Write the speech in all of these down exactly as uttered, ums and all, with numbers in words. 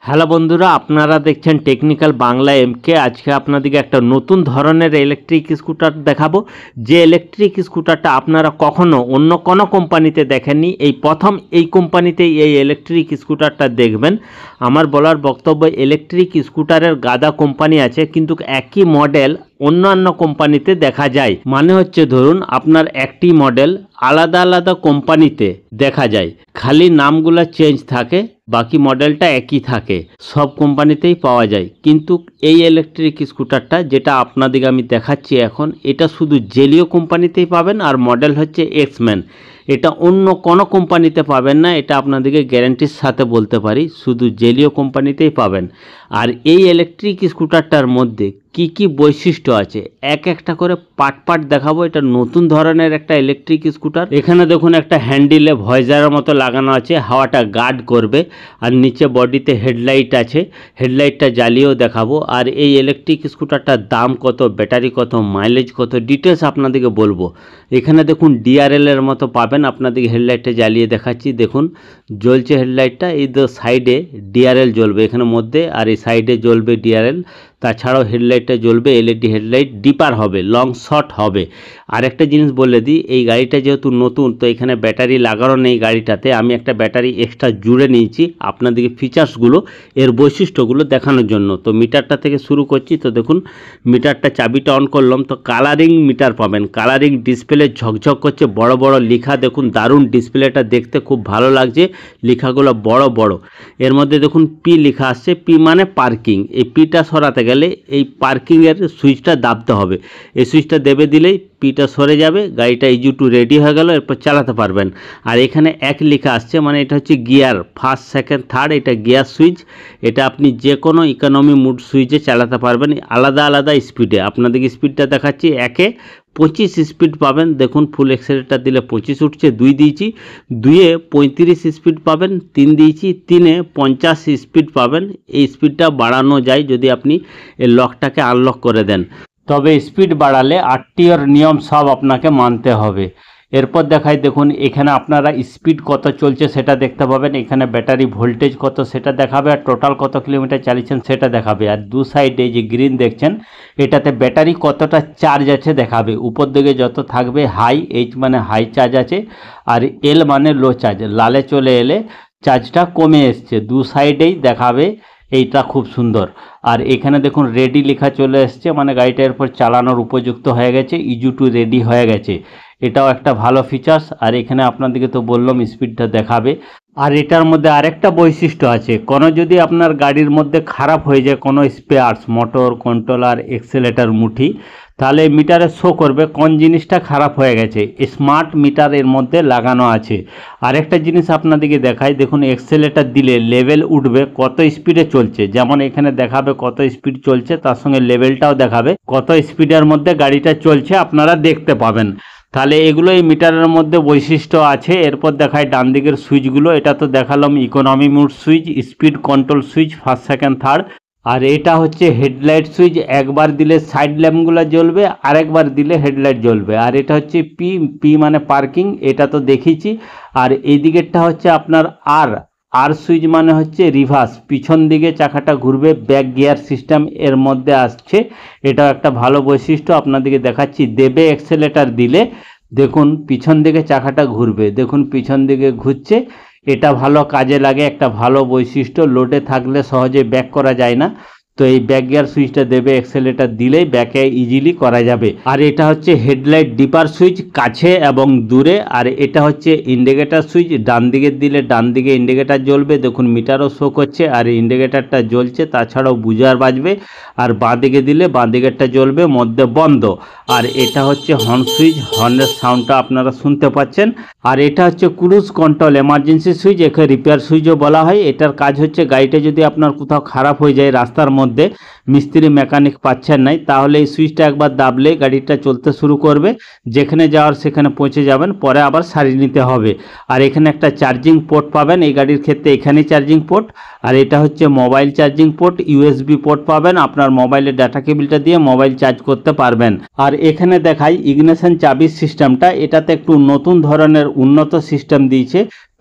Hello বন্ধুরা, আপনারা দেখছেন টেকনিক্যাল বাংলা এমকে। আজকে আপনাদেরকে একটা নতুন ধরনের ইলেকট্রিক স্কুটার দেখাবো, যে ইলেকট্রিক স্কুটারটা আপনারা কখনো অন্য কোনো কোম্পানিতে দেখেননি। এই প্রথম এই কোম্পানিতেই এই ইলেকট্রিক স্কুটারটা দেখবেন। আমার বলার বক্তব্য, ইলেকট্রিক স্কুটারের গাদা কোম্পানি আছে, কিন্তু একই মডেল অন্যান্য কোম্পানিতে দেখা যায়। মানে হচ্ছে ধরুন আপনার একটি মডেল আলাদা আলাদা কোম্পানিতে দেখা যায়, খালি নামগুলো চেঞ্জ থাকে, বাকি মডেলটা একই থাকে, সব কোম্পানিতেই পাওয়া যায়। কিন্তু এই ইলেকট্রিক স্কুটারটা যেটা আপনাদেরকে আমি দেখাচ্ছি এখন, এটা শুধু জেলিও কোম্পানিতেই পাবেন, আর মডেল হচ্ছে এক্সম্যান। এটা অন্য কোনো কোম্পানিতে পাবেন না, এটা আপনাদেরকে গ্যারান্টির সাথে বলতে পারি, শুধু জেলিও কোম্পানিতেই পাবেন। আর এই ইলেকট্রিক স্কুটারটার মধ্যে কি কি বৈশিষ্ট্য আছে এক একটা করে পার্ট পার্ট দেখাবো। এটা নতুন ধরনের একটা ইলেকট্রিক স্কুটার। এখানে দেখুন একটা হ্যান্ডেলে ভয়েজারের মতো লাগানো আছে, হাওয়াটা গার্ড করবে। আর নিচে বডিতে হেডলাইট আছে, হেডলাইটটা জ্বালিয়েও দেখাবো। আর এই ইলেকট্রিক স্কুটারটার দাম কত, ব্যাটারি কত, মাইলেজ কত, ডিটেলস আপনাদেরকে বলবো। এখানে দেখুন ডিআরএল এর মতো পাবেন, আপনাদেরকে হেডলাইটটা জ্বালিয়ে দেখাচ্ছি। দেখুন জ্বলছে হেডলাইটটা, এই তো সাইডে ডিআরএল জ্বলবে এখানে মধ্যে, আর এই সাইডে জ্বলবে ডিআরএল। তাছাড়াও হেডলাইটটা জ্বলবে, এলইডি হেডলাইট, ডিপার হবে, লং শট হবে। আর একটা জিনিস বলে দিই, এই গাড়িটা যেহেতু নতুন, তো এখানে ব্যাটারি লাগানো নেই গাড়িটাতে। আমি একটা ব্যাটারি এক্সট্রা জুড়ে নিয়েছি আপনাদেরকে ফিচার্সগুলো, এর বৈশিষ্ট্যগুলো দেখানোর জন্য। তো মিটারটা থেকে শুরু করছি। তো দেখুন মিটারটা, চাবিটা অন করলাম, তো কালারিং মিটার পাবেন, কালারিং ডিসপ্লে ঝকঝক করছে, বড় বড় লেখা। দেখুন দারুণ ডিসপ্লেটা দেখতে, খুব ভালো লাগছে, লেখাগুলো বড় বড়। এর মধ্যে দেখুন পি লেখা আসছে, পি মানে পার্কিং। এই পিটা সরাতে গেলে এই পার্কিংয়ের সুইচটা দাবতে হবে, এই সুইচটা দেবে দিলেই পিটা সরে যাবে, গাড়িটা ইজি টু রেডি হয়ে গেল, এরপর চালাতে পারবেন। আর এখানে এক লেখা আসছে, মানে এটা হচ্ছে গিয়ার, ফার্স্ট সেকেন্ড থার্ড, এটা গিয়ার সুইচ। এটা আপনি যে কোনো ইকোনমি মুড সুইচে চালাতে পারবেন, আলাদা আলাদা স্পিডে। আপনাদেরকে স্পিডটা দেখাচ্ছি, একে পঁচিশ স্পিড পাবেন। দেখুন ফুল এক্সেলেটার দিলে পঁচিশ উঠছে, দুই দিয়েছি, দুইয়ে পঁয়ত্রিশ স্পিড পাবেন, তিন দিয়েছি, তিনে পঞ্চাশ স্পিড পাবেন। এই স্পিডটা বাড়ানো যায় যদি আপনি এই লকটাকে আনলক করে দেন, তবে স্পিড বাড়ালে আরটিওর নিয়ম সব আপনাকে মানতে হবে। এরপর দেখাই, দেখুন এখানে আপনারা স্পিড কত চলছে সেটা দেখতে পাবেন, এখানে ব্যাটারি ভোল্টেজ কত সেটা দেখাবে, আর টোটাল কত কিলোমিটার চালিয়েছেন সেটা দেখাবে। আর দু সাইডে যে গ্রিন দেখছেন, এটাতে ব্যাটারি কতটা চার্জ আছে দেখাবে। উপর দিকে যত থাকবে হাই, এইচ মানে হাই চার্জ আছে, আর এল মানে লো চার্জ, লালে চলে এলে চার্জটা কমে এসছে, দু সাইডেই দেখাবে। এইটা খুব সুন্দর। আর এখানে দেখুন রেডি লেখা চলে এসছে, মানে গাড়িটা এরপর চালানোর উপযুক্ত হয়ে গেছে, ইজি টু রেডি হয়ে গেছে। এটাও একটা ভালো ফিচার্স। আর এখানে আপনাদেরকে তো বললাম স্পিডটা দেখাবে। আর এটার মধ্যে আরেকটা বৈশিষ্ট্য আছে, কোনো যদি আপনার গাড়ির মধ্যে খারাপ হয়ে যায় কোনো স্পেয়ার্স, মোটর, কন্ট্রোলার, এক্সেলেটার, মুঠি, তাহলে মিটারে শো করবে কোন জিনিসটা খারাপ হয়ে গেছে। স্মার্ট মিটার এর মধ্যে লাগানো আছে। আরেকটা জিনিস আপনাদেরকে দেখাই, দেখুন এক্সেলেটার দিলে লেভেল উঠবে, কত স্পিডে চলছে, যেমন এখানে দেখাবে কত স্পিড চলছে, তার সঙ্গে লেভেলটাও দেখাবে, কত স্পিডের মধ্যে গাড়িটা চলছে আপনারা দেখতে পাবেন। তাহলে এগুলো এই মিটারের মধ্যে বৈশিষ্ট্য আছে। এরপর দেখায় ডান দিকের সুইচগুলো, এটা তো দেখালাম economy mode switch, speed control switch, first second third. আর এটা হচ্ছে হেডলাইট সুইচ, একবার দিলে সাইড ল্যাম্পগুলো জ্বলবে, আরেকবার দিলে হেডলাইট জ্বলবে। আর এটা হচ্ছে পি, পি মানে পার্কিং, এটা তো দেখিয়েছি। আর এই দিকেরটা হচ্ছে আপনার আর, আর সুইচ মানে হচ্ছে রিভার্স, পিছন দিকে চাকাটা ঘুরবে, ব্যাক গিয়ার সিস্টেম এর মধ্যে আসছে। এটাও একটা ভালো বৈশিষ্ট্য, আপনাদেরকে দেখাচ্ছি। দেবে এক্সেলেটার দিলে দেখুন পিছন দিকে চাকাটা ঘুরবে, দেখুন পিছন দিকে ঘুরছে, এটা ভালো কাজে লাগে, একটা ভালো বৈশিষ্ট্য। লোডে থাকলে সহজে ব্যাক করা যায় না, তো এই ব্যাক গিয়ার সুইচটা দেবে এক্সেলেটার দিলেই ব্যাকে ইজিলি করা যাবে। আর এটা হচ্ছে হেডলাইট ডিপার সুইচ, কাছে এবং দূরে। আর এটা হচ্ছে ইন্ডিকেটার সুইচ, ডান দিকে দিলে ডান দিকে ইন্ডিকেটার জ্বলবে, দেখুন মিটারও শো করছে, আর ইন্ডিকেটারটা জ্বলছে, তাছাড়াও বুজার বাজবে। আর বাঁ দিকে দিলে বাঁ দিকেরটা জ্বলবে, মধ্যে বন্ধ। আর এটা হচ্ছে হর্ন সুইচ, হর্নের সাউন্ডটা আপনারা শুনতে পাচ্ছেন। আর এটা হচ্ছে ক্রুজ কন্ট্রোল এমার্জেন্সি সুইচ, একে রিপেয়ার সুইচও বলা হয়। এটার কাজ হচ্ছে গাড়িটা যদি আপনার কোথাও খারাপ হয়ে যায় রাস্তার মধ্যে, মিস্ত্রি মেকানিক পাচ্ছেন নাই, তাহলে এই সুইচটা একবার দাবলে গাড়িটা চলতে শুরু করবে, যেখানে যাওয়ার সেখানে পৌঁছে যাবেন, পরে আবার সারিয়ে নিতে হবে। আর এখানে একটা চার্জিং পোর্ট পাবেন, এই গাড়ির ক্ষেত্রে এখানেই চার্জিং পোর্ট। আর এটা হচ্ছে mobile charging port, USB port পাবেন, আপনার মোবাইলের ডাটা কেবিলটা দিয়ে মোবাইল চার্জ করতে পারবেন। আর এখানে দেখাই ইগনিশন চাবির সিস্টেমটা, এটাতে একটু নতুন ধরনের উন্নত সিস্টেম দিয়েছে।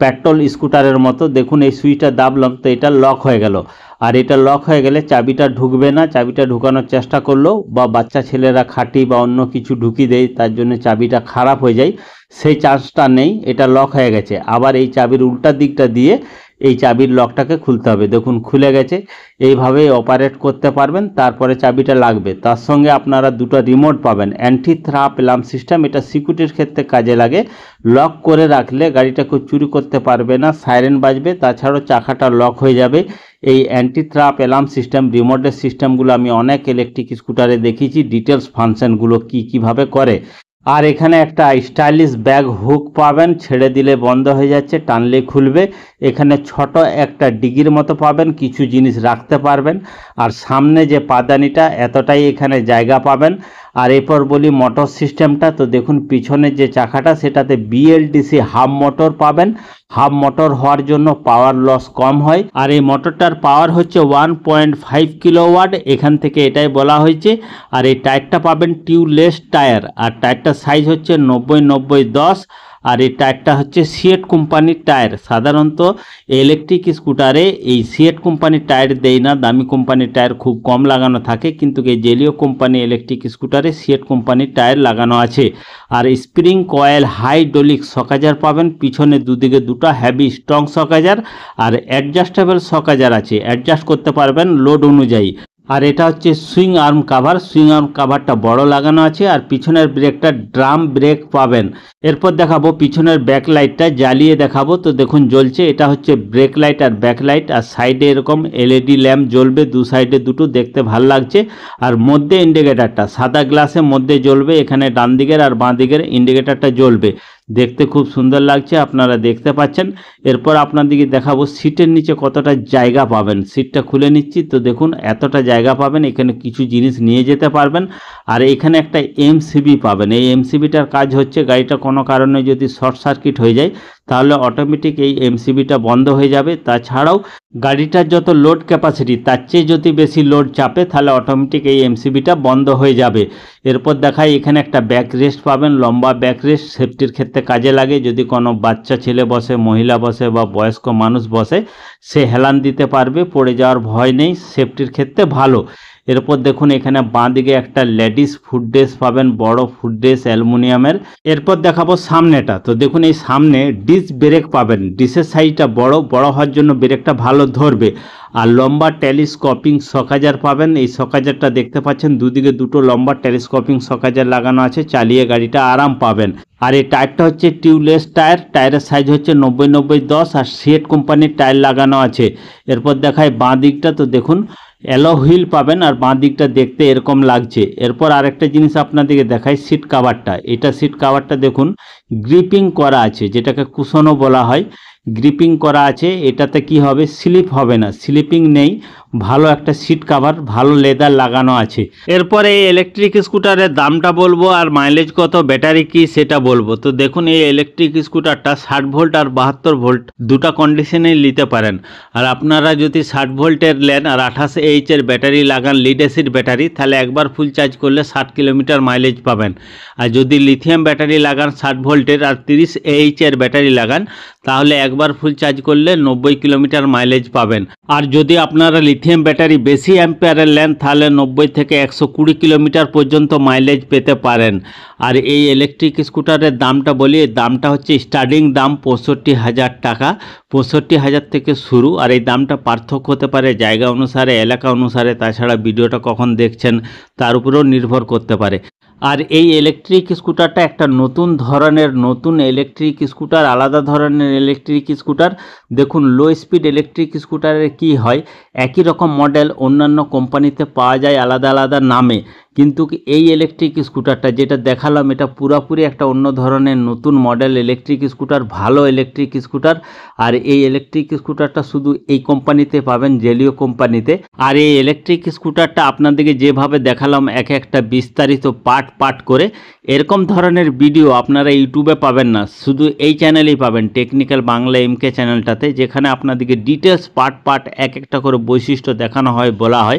পেট্রোল স্কুটারের মতো। দেখুন এই সুইচটা দাবলাম তো এটা লক হয়ে গেল, আর এটা লক হয়ে গেলে চাবিটা ঢুকবে না। চাবিটা ঢুকানোর চেষ্টা করলেও বা বাচ্চা ছেলেরা খাঁটি বা অন্য কিছু ঢুকিয়ে দেয়, তার জন্য চাবিটা খারাপ হয়ে যায়, সেই চান্সটা নেই, এটা লক হয়ে গেছে। আবার এই চাবির উল্টা দিকটা দিয়ে এই চাবির লকটাকে খুলতে হবে। দেখুন খুলে গেছে। এইভাবেই অপারেট করতে পারবেন, তারপরে চাবিটা লাগবে। তার সঙ্গে আপনারা দুটো রিমোট পাবেন, অ্যান্টি থ্রাপ অ্যালার্ম সিস্টেম, এটা সিকিউরিটির ক্ষেত্রে কাজে লাগে। লক করে রাখলে গাড়িটাকে চুরি করতে পারবে না, সাইরেন বাজবে, তাছাড়াও চাকাটা লক হয়ে যাবে। এই অ্যান্টি থ্রাপ অ্যালার্ম সিস্টেম, রিমোটের সিস্টেমগুলো আমি অনেক ইলেকট্রিক স্কুটারে দেখেছি, ডিটেলস ফাংশনগুলো কি কিভাবে করে। আর এখানে একটা স্টাইলিশ ব্যাগ হুক পাবেন, ছেড়ে দিলে বন্ধ হয়ে যাচ্ছে, টানলে খুলবে। এখানে ছোট একটা ডিগির মতো পাবেন, কিছু জিনিস রাখতে পারবেন। আর সামনে যে পাদানিটা, এতটাই এখানে জায়গা পাবেন। আর এরপর বলি মোটর সিস্টেমটা, তো দেখুন পিছনের যে চাকাটা সেটাতে বিএলডিসি হাফ মোটর পাবেন। হাফ মোটর হওয়ার জন্য পাওয়ার লস কম হয়। আর এই মোটরটার পাওয়ার হচ্ছে ওয়ান পয়েন্ট ফাইভ কিলোওয়াট, এখান থেকে এটাই বলা হয়েছে। আর এই টায়ারটা পাবেন টিউবলেস টায়ার, আর টায়ারটার সাইজ হচ্ছে নব্বই নব্বই দশ। আর এই টায়ারটা হচ্ছে সিয়েট কোম্পানির টায়ার। সাধারণত ইলেকট্রিক স্কুটারে এই সিয়েট কোম্পানির টায়ার দেয় না, দামি কোম্পানির টায়ার খুব কম লাগানো থাকে, কিন্তু এই জেলিও কোম্পানি ইলেকট্রিক স্কুটারে সিয়েট কোম্পানির টায়ার লাগানো আছে। আর স্প্রিং কয়েল হাইড্রোলিক সকাজার পাবেন, পিছনে দুদিকে দুটো হ্যাভি স্ট্রং সকাজার, আর অ্যাডজাস্টেবল সকাজার আছে, অ্যাডজাস্ট করতে পারবেন লোড অনুযায়ী। আর এটা হচ্ছে swing arm cover, swing arm কাভারটা বড় লাগানো আছে। আর পিছনের ব্রেকটা ড্রাম ব্রেক পাবেন। এরপর দেখাবো পিছনের ব্যাক লাইটটা জ্বালিয়ে দেখাবো, তো দেখুন জ্বলছে। এটা হচ্ছে ব্রেক লাইট আর ব্যাক লাইট, আর সাইডে এরকম এলইডি ল্যাম্প জ্বলবে, দু সাইডে দুটো, দেখতে ভাল লাগছে। আর মধ্যে ইন্ডিকেটারটা সাদা গ্লাসের মধ্যে জ্বলবে, এখানে ডান দিকের আর বাঁ দিকের ইন্ডিকেটারটা জ্বলবে, দেখতে খুব সুন্দর লাগছে, আপনারা দেখতে পাচ্ছেন। এরপর আপনাদেরকে দেখাবো সিটের নিচে কতটা জায়গা পাবেন। সিটটা খুলে নিচ্ছি, তো দেখুন এতটা জায়গা পাবেন, এখানে কিছু জিনিস নিয়ে যেতে পারবেন। আর এখানে একটা এমসিবি পাবেন। এই এমসিবিটার কাজ হচ্ছে গাড়িটা কোনো কারণে যদি শর্ট সার্কিট হয়ে যায় তাহলে অটোমেটিক এই এমসিবিটা বন্ধ হয়ে যাবে। তাছাড়াও গাড়িটার যত লোড ক্যাপাসিটি তার চেয়ে যদি বেশি লোড চাপে তাহলে অটোমেটিক এই এমসিবিটা বন্ধ হয়ে যাবে। এরপর দেখাই এখানে একটা ব্যাক রেস্ট পাবেন, লম্বা ব্যাক রেস্ট, সেফটির ক্ষেত্রে কাজে লাগে। যদি কোনো বাচ্চা ছেলে বসে, মহিলা বসে বা বয়স্ক মানুষ বসে, সে হেলান দিতে পারবে, পড়ে যাওয়ার ভয় নেই, সেফটির ক্ষেত্রে ভালো। এরপর দেখুন এখানে বাঁ দিকে একটা লেডিস ফুড ড্রেস পাবেন, বড় ফুড ড্রেস অ্যালুমিনিয়ামের। এরপর দেখাবো সামনেটা, তো দেখুন এই সামনে ডিস ব্রেক পাবেন, ডিসের সাইজটা বড় বড় হওয়ার জন্য ব্রেকটা ভালো ধরবে। আর লম্বা টেলিস্কোপিং সকাজার পাবেন। এই সকাজারটা দেখতে পাচ্ছেন দুদিকে দুটো লম্বা টেলিস্কোপিং সকাজার লাগানো আছে, চালিয়ে গাড়িটা আরাম পাবেন। আর এই টায়ারটা হচ্ছে টিউবলেস টায়ার, টায়ারের সাইজ হচ্ছে নব্বই নব্বই দশ, আর সিয়েট কোম্পানির টায়ার লাগানো আছে। এরপর দেখায় বাঁ দিকটা, তো দেখুন অ্যালো হুইল পাবেন, আর বাঁ দিকটা দেখতে এরকম লাগছে। এরপর আরেকটা জিনিস আপনাদেরকে দেখাই, সিট কাভারটা। এটা সিট কাভারটা দেখুন গ্রিপিং করা আছে, যেটাকে কুশনও বলা হয়, গ্রিপিং করা আছে। এটাতে কি হবে, স্লিপ হবে না, স্লিপিং নেই, ভালো একটা সিট কাভার, ভালো লেদার লাগানো আছে। এরপরে এই ইলেকট্রিক স্কুটারের দামটা বলবো, আর মাইলেজ কত, ব্যাটারি কি সেটা বলবো। তো দেখুন এই ইলেকট্রিক স্কুটারটা ষাট ভোল্ট আর বাহাত্তর ভোল্ট দুটা কন্ডিশনেই নিতে পারেন। আর আপনারা যদি ষাট ভোল্টের নেন আর আঠাশ এইচের ব্যাটারি লাগান, লিড অ্যাসিড ব্যাটারি, তাহলে একবার ফুল চার্জ করলে ষাট কিলোমিটার মাইলেজ পাবেন। আর যদি লিথিয়াম ব্যাটারি লাগান ষাট ভোল্টের আর তিরিশ এইচের ব্যাটারি লাগান, তাহলে একবার ফুল চার্জ করলে নব্বই কিলোমিটার মাইলেজ পাবেন। আর যদি আপনারা লিথিয়াম ব্যাটারি বেশি অ্যাম্পিয়ারের নেন তাহলে নব্বই থেকে একশো কুড়ি কিলোমিটার পর্যন্ত মাইলেজ পেতে পারেন। আর এই ইলেকট্রিক স্কুটারের দামটা বলি, দামটা হচ্ছে স্টার্টিং দাম পঁয়ষট্টি হাজার টাকা, পঁয়ষট্টি হাজার থেকে শুরু। আর এই দামটা পার্থক্য হতে পারে জায়গা অনুসারে, এলাকা অনুসারে, তাছাড়া ভিডিওটা কখন দেখছেন তার উপরেও নির্ভর করতে পারে। আর এই ইলেকট্রিক স্কুটারটা একটা নতুন ধরনের, নতুন ইলেকট্রিক স্কুটার, আলাদা ধরনের ইলেকট্রিক স্কুটার। দেখুন লো স্পিড ইলেকট্রিক স্কুটারের কি হয়, একই রকম মডেল অন্যান্য কোম্পানিতে পাওয়া যায় আলাদা আলাদা নামে, কিন্তু এই ইলেকট্রিক স্কুটারটা যেটা দেখালাম এটা পুরোপুরি একটা অন্য ধরনের নতুন মডেল ইলেকট্রিক স্কুটার, ভালো ইলেকট্রিক স্কুটার। আর এই ইলেকট্রিক স্কুটারটা শুধু এই কোম্পানিতে পাবেন, জেলিও কোম্পানিতে। আর এই ইলেকট্রিক স্কুটারটা আপনাদেরকে যেভাবে দেখালাম এক একটা বিস্তারিত পার্ট পার্ট করে, এরকম ধরনের ভিডিও আপনারা ইউটিউবে পাবেন না, শুধু এই চ্যানেলেই পাবেন, টেকনিক্যাল বাংলা এমকে চ্যানেলটাতে, যেখানে আপনাদেরকে ডিটেলস পার্ট পার্ট এক একটা করে বৈশিষ্ট্য দেখানো হয়, বলা হয়।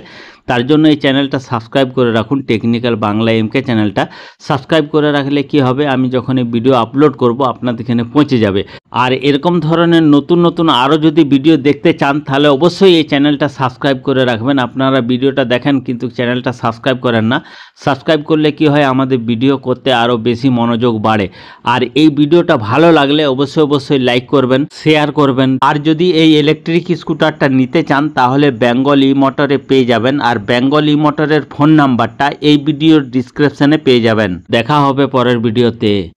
তার জন্য এই চ্যানেলটা সাবস্ক্রাইব করে রাখুন। টেকনিক্যাল বাংলা এমকে চ্যানেলটা সাবস্ক্রাইব করে রাখলে কি হবে, আমি যখন এই ভিডিও আপলোড করব আপনাদের এখানে পৌঁছে যাবে। আর এরকম ধরনের নতুন নতুন আরও যদি ভিডিও দেখতে চান তাহলে অবশ্যই এই চ্যানেলটা সাবস্ক্রাইব করে রাখবেন। আপনারা ভিডিওটা দেখেন কিন্তু চ্যানেলটা সাবস্ক্রাইব করেন না। সাবস্ক্রাইব করলে কি হয়, আমাদের ভিডিও করতে আরও বেশি মনোযোগ বাড়ে। আর এই ভিডিওটা ভালো লাগলে অবশ্যই অবশ্যই লাইক করবেন, শেয়ার করবেন। আর যদি এই ইলেকট্রিক স্কুটারটা নিতে চান তাহলে বেঙ্গল ই মোটরে পেয়ে যাবেন। আর বেঙ্গল ই মোটরের ফোন নাম্বারটা এই ভিডিওর ডিসক্রিপশনে পেয়ে যাবেন। দেখা হবে পরের ভিডিওতে।